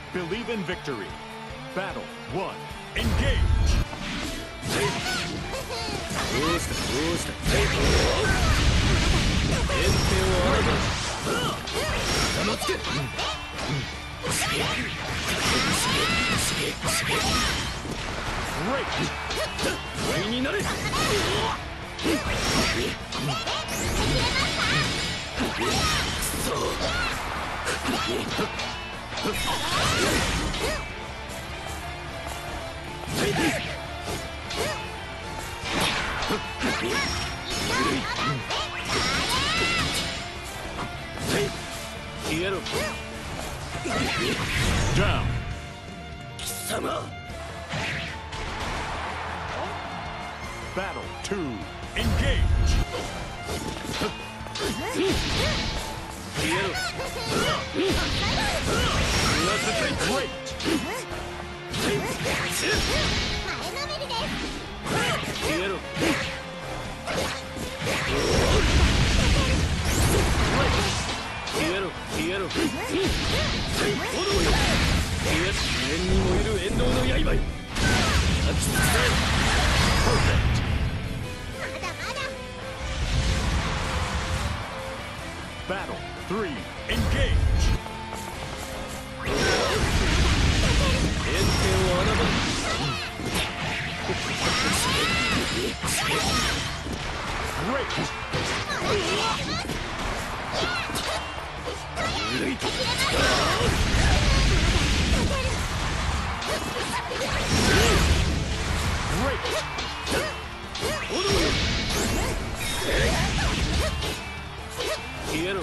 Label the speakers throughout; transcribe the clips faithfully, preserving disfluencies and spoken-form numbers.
Speaker 1: Believe in victory. Battle one. Engage.
Speaker 2: どうしたどうした炎天を荒だ黙って上になれ消えろ
Speaker 1: Down.
Speaker 2: 貴様
Speaker 1: Battle two. Engage.
Speaker 2: 消えろ
Speaker 1: Great.
Speaker 2: 消えろ 消えろ消えろ消え面に燃える縁動の刃よ焼き尽くせ
Speaker 1: Perfect. Battle three. Engage.
Speaker 2: 炎天を穴場
Speaker 1: Great.
Speaker 2: 緩い
Speaker 1: Great.
Speaker 2: 消えろ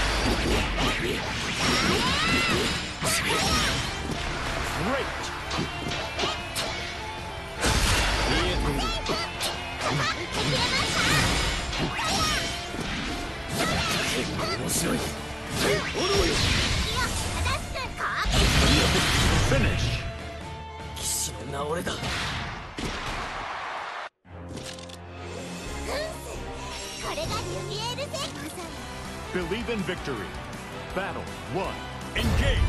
Speaker 1: Great.
Speaker 2: 見えている 面白い
Speaker 1: Finish.
Speaker 2: 騎士の名折れだ
Speaker 1: Believe in victory. Battle one. Engage.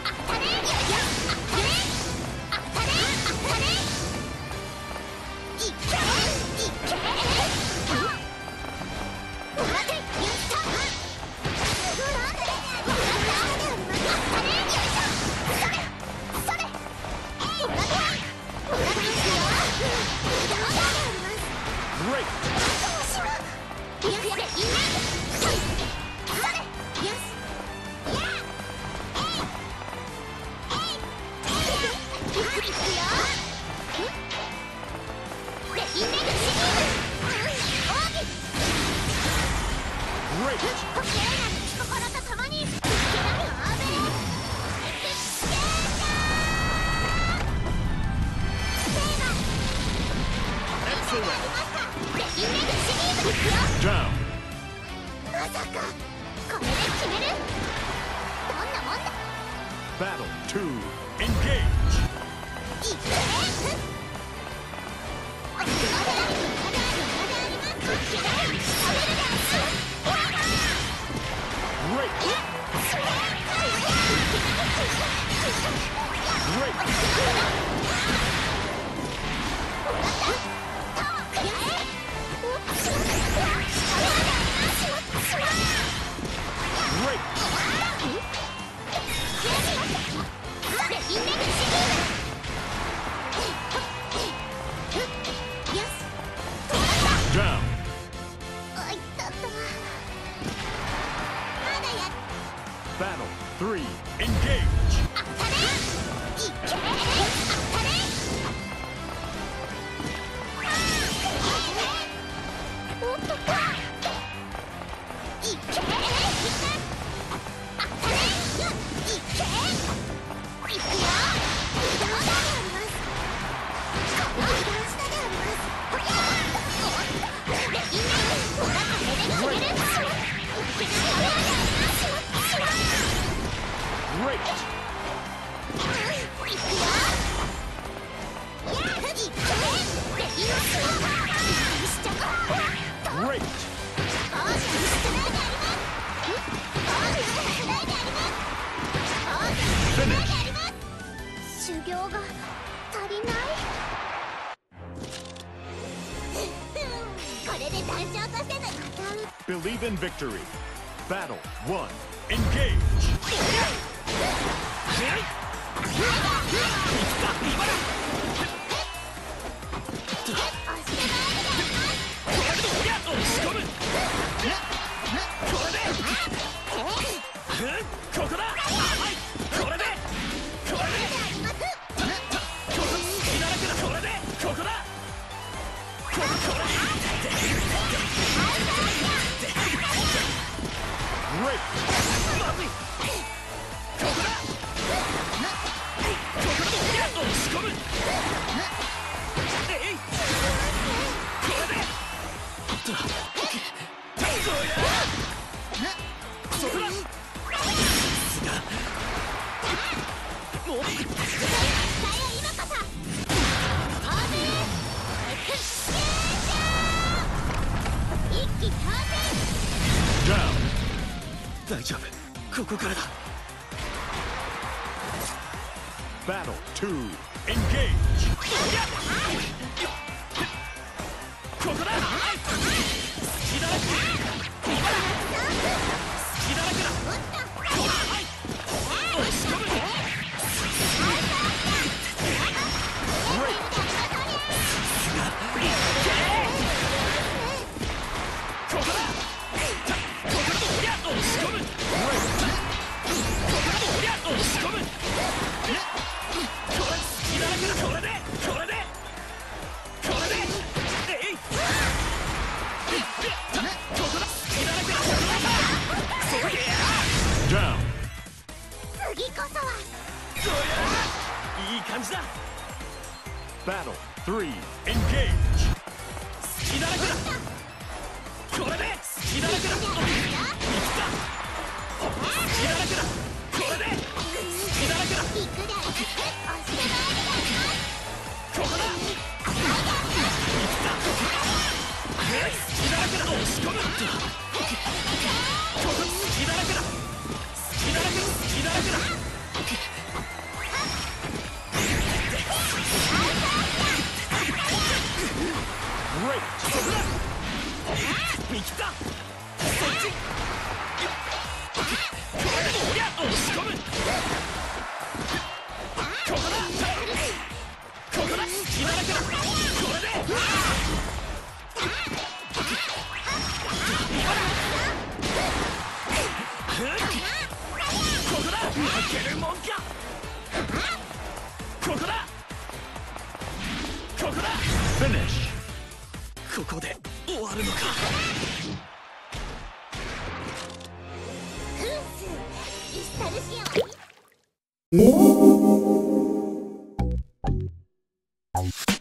Speaker 3: まさかこれで決める。どんなもんだ。
Speaker 1: Battle two. Engage.
Speaker 3: いけ。
Speaker 1: Great. Down. Battle three. Engage. Great. Great. Finish.
Speaker 3: 修行が足りない。これで団長としての戦う。
Speaker 1: Believe in victory. Battle one. Engage.
Speaker 2: 大丈夫、ここからだ。
Speaker 1: Battle two. Engage.
Speaker 2: ここだ。隙だらけ。隙だらけだ。押し込む。ここだ。ここだ。押し込む。ここだ。押し込む。隙だらけだ。これで、これで、これで。えい。ここだ。隙だらけだ。そりゃ。
Speaker 1: Down.
Speaker 3: 次こそは。
Speaker 2: そりゃ。いい感じだ。
Speaker 1: Battle three. Engage.
Speaker 2: 隙だらけだ。これで隙だらけだ。いった。隙だらけだ。これで隙だらけだ。
Speaker 3: 行くで押して
Speaker 2: ここだ。いった。隙だらけだ。押し込む。ここ隙だらけだ。隙だらけだ。隙だらけだ。
Speaker 1: Great.
Speaker 2: そこだ。見切った。そっち。これでおりゃ押し込む。ここだ。ここだ。隙だらけだ。これで。ここだ。負けるもんか。ここだ。ここだ。
Speaker 1: Finish.
Speaker 2: ここで終わるのか。
Speaker 3: フンスイスタルシアは